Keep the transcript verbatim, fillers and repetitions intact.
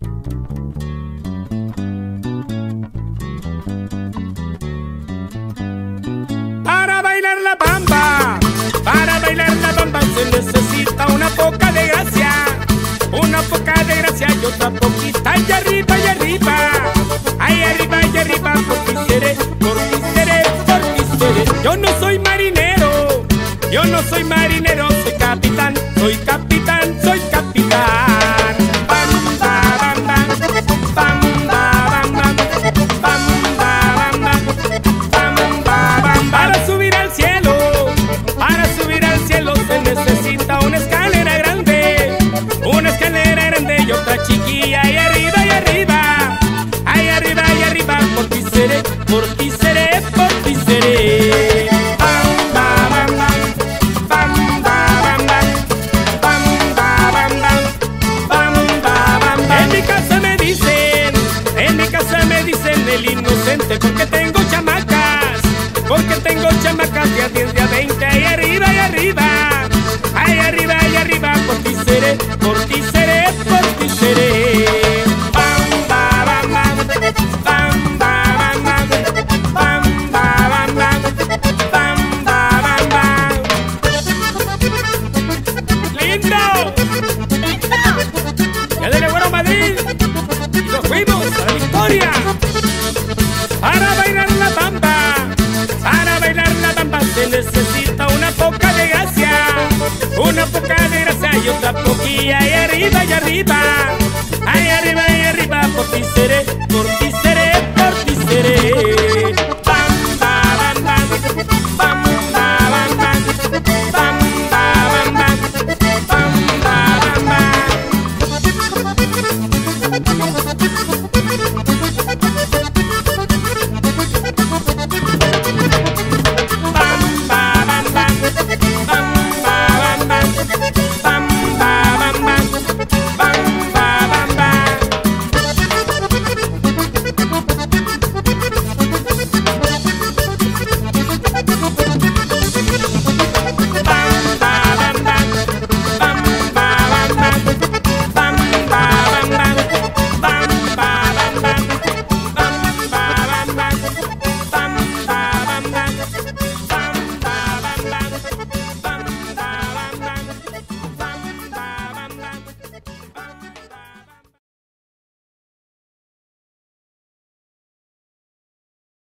Para bailar la bamba, para bailar la bamba se necesita una poca de gracia, una poca de gracia y otra poquita y arriba y arriba, ahí arriba y arriba, por ti seré, por ti seré, por ti seré. Yo no soy marinero, yo no soy marinero, soy capitán, soy capitán, soy capitán. Bamba, bamba, bamba, bamba, bamba, bamba, bamba, bamba. Para subir al cielo, para subir al cielo se necesita una escalera grande, una escalera grande y otra chiquilla y arriba y arriba, ahí arriba y arriba, por ti seré, por ti seré, por ti seré. El inocente porque tengo chamacas, porque tengo chamacas de a diez, de a veinte, ahí arriba y arriba, ahí arriba y arriba, por ti seré, por ti seré, por ti seré. Bamba, bamba, bamba, bamba, bamba, bamba, bamba, bamba. ¡Lindo! Ya de Güero Madrid y nos fuimos a la victoria. Para bailar la bamba, para bailar la bamba se necesita una poca de gracia, una poca de gracia y otra poquilla y arriba y arriba,